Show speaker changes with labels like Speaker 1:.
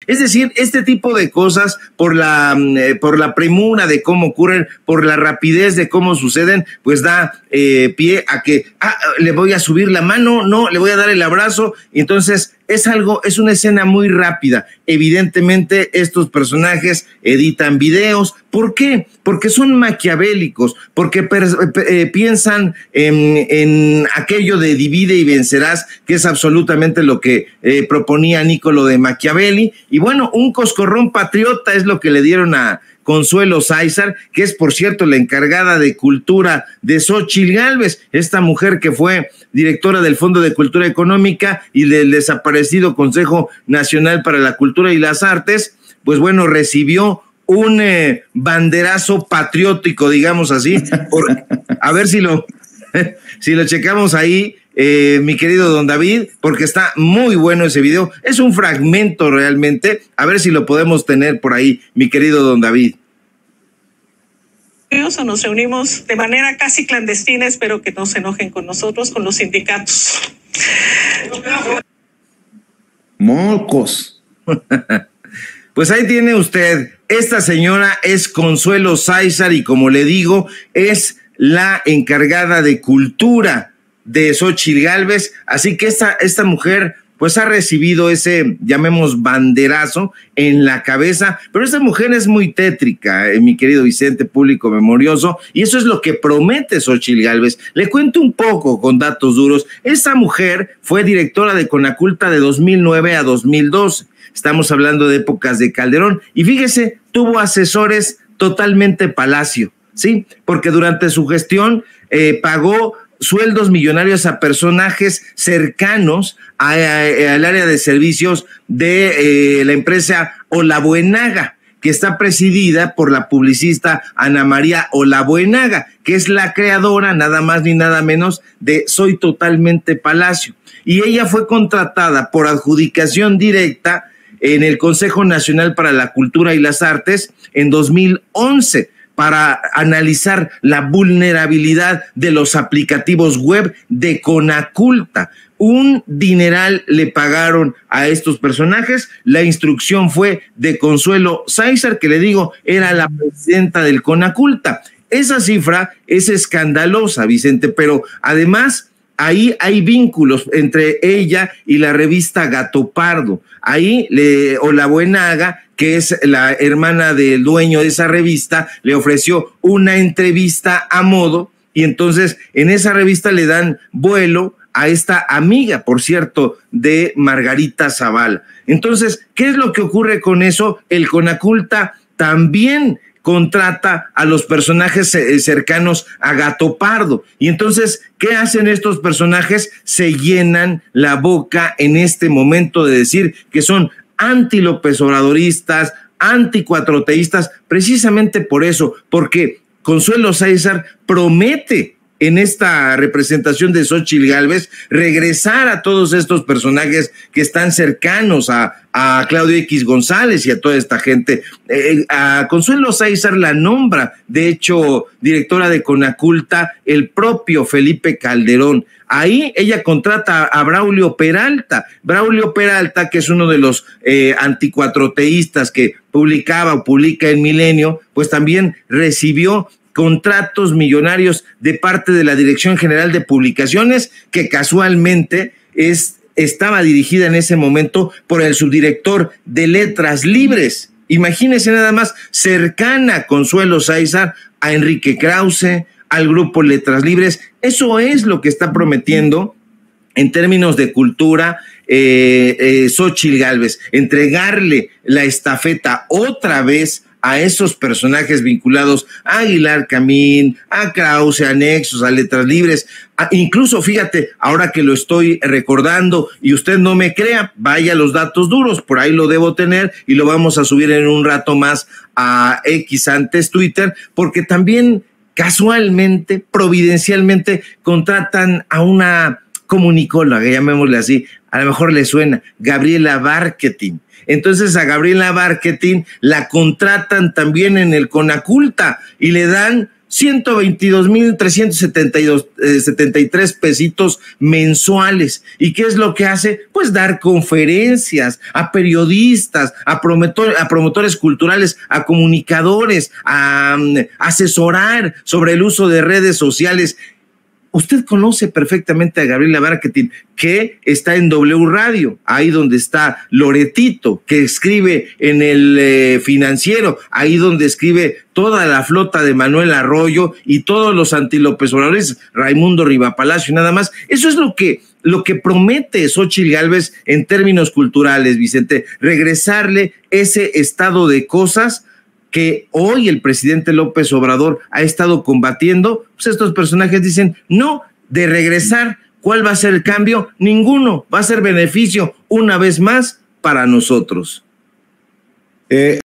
Speaker 1: Es decir, este tipo de cosas, por la premura de cómo ocurren, por la rapidez de cómo suceden, pues da pie a que le voy a subir la mano, no, le voy a dar el abrazo, y entonces es una escena muy rápida. Evidentemente estos personajes editan videos. ¿Por qué? Porque son maquiavélicos, porque piensan en aquello de divide y vencerás, que es absolutamente lo que proponía Niccolò de Machiavelli. Y bueno, un coscorrón patriota es lo que le dieron a Consuelo Sáizar, que es, por cierto, la encargada de cultura de Xóchitl Gálvez, esta mujer que fue directora del Fondo de Cultura Económica y del desaparecido Consejo Nacional para la Cultura y las Artes. Pues bueno, recibió un banderazo patriótico, digamos así, a ver si lo checamos ahí, mi querido don David, porque está muy bueno ese video. Es un fragmento realmente, a ver si lo podemos tener por ahí, mi querido don David.
Speaker 2: Nos reunimos de manera casi clandestina, espero que no se enojen con nosotros, con los sindicatos.
Speaker 3: Mocos.
Speaker 1: Pues ahí tiene usted, esta señora es Consuelo Sáizar y, como le digo, es la encargada de cultura de Xóchitl Gálvez, así que esta mujer pues ha recibido ese, llamemos, banderazo en la cabeza, pero esta mujer es muy tétrica, mi querido Vicente, público memorioso, y eso es lo que promete Xóchitl Gálvez. Le cuento un poco con datos duros. Esta mujer fue directora de Conaculta de 2009 a 2012, estamos hablando de épocas de Calderón, y fíjese, tuvo asesores totalmente palacio, ¿sí? Porque durante su gestión pagó sueldos millonarios a personajes cercanos al área de servicios de la empresa Olabuenaga, que está presidida por la publicista Ana María Olabuenaga, que es la creadora, nada más ni nada menos, de Soy Totalmente Palacio. Y ella fue contratada por adjudicación directa en el Consejo Nacional para la Cultura y las Artes en 2011, para analizar la vulnerabilidad de los aplicativos web de Conaculta. Un dineral le pagaron a estos personajes. La instrucción fue de Consuelo Sáizar, que le digo, era la presidenta del Conaculta. Esa cifra es escandalosa, Vicente, pero además ahí hay vínculos entre ella y la revista Gato Pardo. Ahí Olabuenaga, que es la hermana del dueño de esa revista, le ofreció una entrevista a modo, y entonces en esa revista le dan vuelo a esta amiga, por cierto, de Margarita Zavala. Entonces, ¿qué es lo que ocurre con eso? El Conaculta también contrata a los personajes cercanos a Gato Pardo. Y entonces, ¿qué hacen estos personajes? Se llenan la boca en este momento de decir que son anti-López Obradoristas, anti-cuatroteístas, precisamente por eso, porque Consuelo Sáizar promete en esta representación de Xóchitl Gálvez regresar a todos estos personajes que están cercanos a Claudio X González y a toda esta gente. A Consuelo Sáizar la nombra, de hecho, directora de Conaculta, el propio Felipe Calderón. Ahí ella contrata a Braulio Peralta, que es uno de los anticuatroteístas que publica en Milenio, pues también recibió contratos millonarios de parte de la Dirección General de Publicaciones, que casualmente estaba dirigida en ese momento por el subdirector de Letras Libres. Imagínense nada más, cercana Consuelo Sáizar a Enrique Krause, al grupo Letras Libres. Eso es lo que está prometiendo en términos de cultura Xóchitl Gálvez, entregarle la estafeta otra vez a esos personajes vinculados a Aguilar Camín, a Krause, a Nexos, a Letras Libres, incluso fíjate, ahora que lo estoy recordando y usted no me crea, vaya a los datos duros, por ahí lo debo tener y lo vamos a subir en un rato más a X, antes Twitter, porque también casualmente, providencialmente, contratan a una comunicóloga, llamémosle así, a lo mejor le suena, Gabriela Barquetín. Entonces a Gabriela Barquetín la contratan también en el Conaculta y le dan 122,373 pesitos mensuales. ¿Y qué es lo que hace? Pues dar conferencias a periodistas, a promotores culturales, a comunicadores, a asesorar sobre el uso de redes sociales. Usted conoce perfectamente a Gabriela Barquetín, que está en W Radio, ahí donde está Loretito, que escribe en el Financiero, ahí donde escribe toda la flota de Manuel Arroyo y todos los anti-López Obradores, Raimundo Rivapalacio y nada más. Eso es lo que promete Xóchitl Gálvez en términos culturales, Vicente, regresarle ese estado de cosas que hoy el presidente López Obrador ha estado combatiendo. Pues estos personajes dicen, no, de regresar, ¿cuál va a ser el cambio? Ninguno, va a ser beneficio una vez más para nosotros.